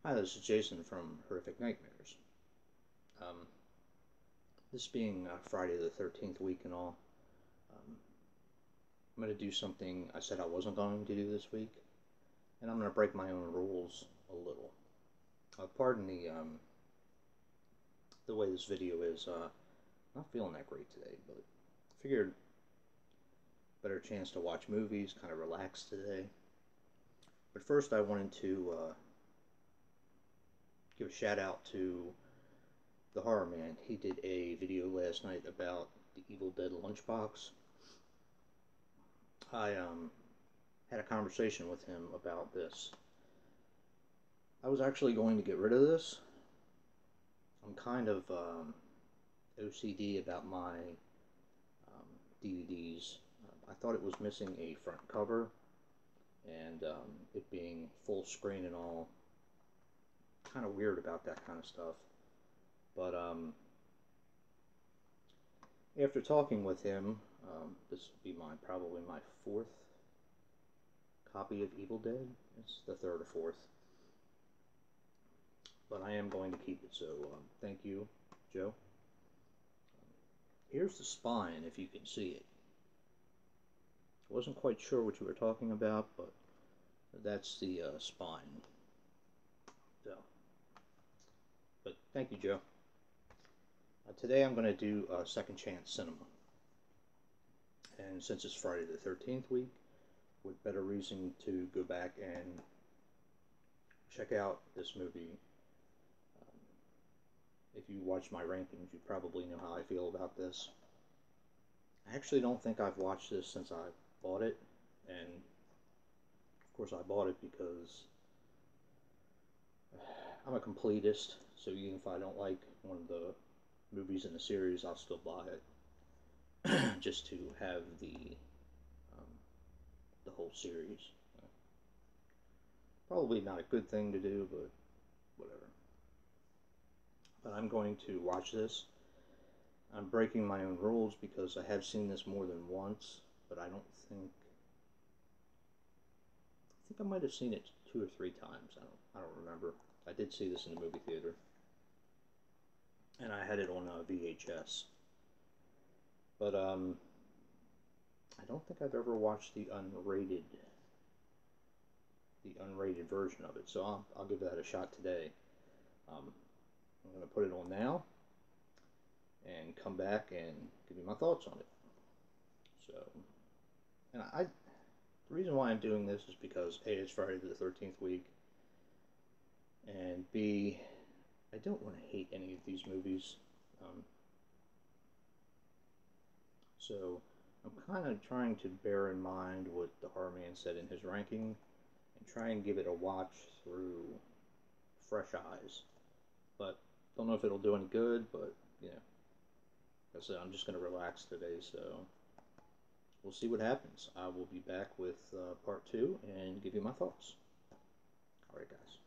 Hi, this is Jason from Horrific Nightmares. Um, this being Friday the 13th week and all, I'm going to do something I said I wasn't going to do this week, and I'm going to break my own rules a little. Pardon the way this video is. Not feeling that great today, but figured better chance to watch movies, kind of relax today. But first, I wanted to give a shout out to the Horror Man. He did a video last night about the Evil Dead lunchbox. I had a conversation with him about this. I was actually going to get rid of this. I'm kind of OCD about my DVDs. I thought it was missing a front cover, and it being full screen and all, kind of weird about that kind of stuff. But after talking with him, this would be probably my fourth copy of Evil Dead. It's the third or fourth. But I am going to keep it, so thank you, Joe. Here's the spine, if you can see it. I wasn't quite sure what you were talking about, but that's the spine. So, but thank you, Joe. Today I'm going to do Second Chance Cinema. And since it's Friday the 13th week, with better reason to go back and check out this movie. If you watch my rankings, you probably know how I feel about this. I actually don't think I've watched this since I bought it, and of course I bought it because I'm a completist, so even if I don't like one of the movies in the series, I'll still buy it just to have the whole series. Probably not a good thing to do, but whatever. But I'm going to watch this. I'm breaking my own rules because I have seen this more than once, but I think I might have seen it 2 or 3 times. I don't remember. I did see this in the movie theater, and I had it on VHS. But I don't think I've ever watched the unrated version of it. So I'll give that a shot today. I'm going to put it on now and come back and give you my thoughts on it. So, and the reason why I'm doing this is because A, it's Friday the 13th week, and B, I don't want to hate any of these movies. So I'm kind of trying to bear in mind what the Horror Man said in his ranking and try and give it a watch through fresh eyes. But don't know if it'll do any good, but you know, like I said, I'm just going to relax today, so we'll see what happens. I will be back with part 2 and give you my thoughts. Alright, guys.